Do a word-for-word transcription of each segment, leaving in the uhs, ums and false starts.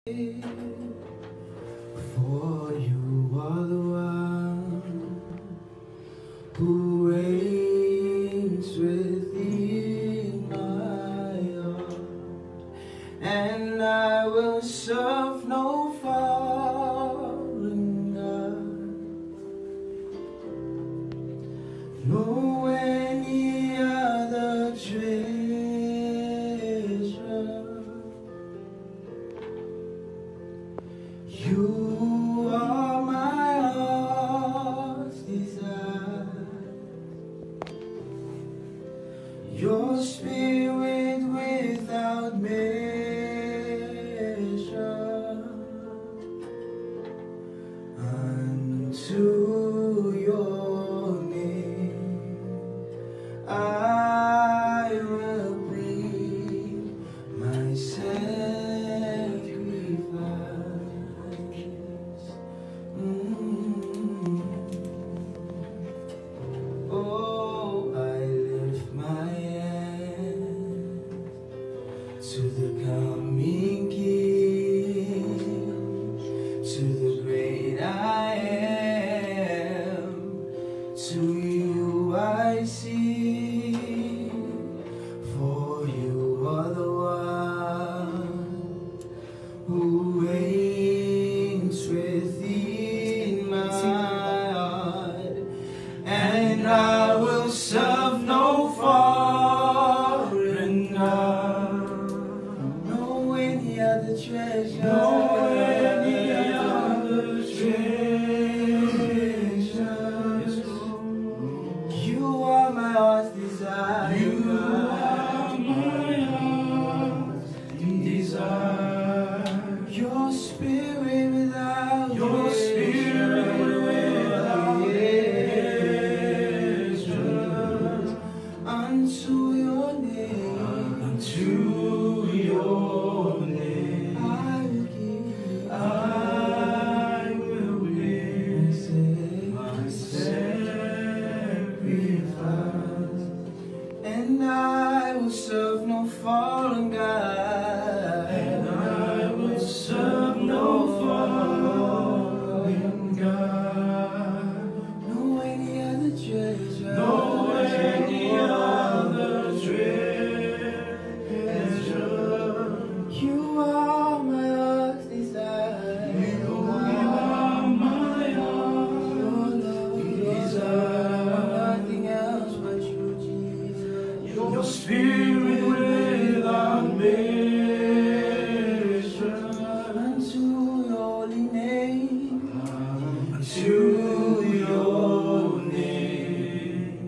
For you are the one who reigns within my heart, and I will serve no foreign God, no any other treasure. You are my heart's desire, your spirit without measure. Unto your name I will bring my sacrifice. Mm. Oh, I lift my hands to the coming King, to the great I am. To you I sing, for you are the one who reigns within my heart, and I will serve no foreign God, no any other treasure, no any other treasure. You are my heart's desire. You are my heart's desire. Your spirit without your spirit without measure. Unto your name, unto your name, I will give, I will give my sacrifice, and I will serve no foreign God, and I will serve no foreign God, no any other treasure, no any other treasure. You are my heart's desire. You are my heart's desire. Nothing else but you, Jesus. Your spirit without measure. Unto your holy name, unto your name,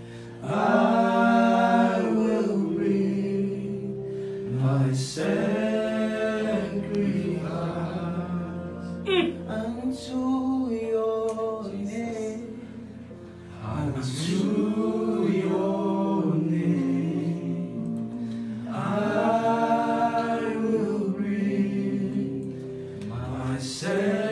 I will bring my sacrifice. Unto your name, unto your name, I will bring my sacrifice.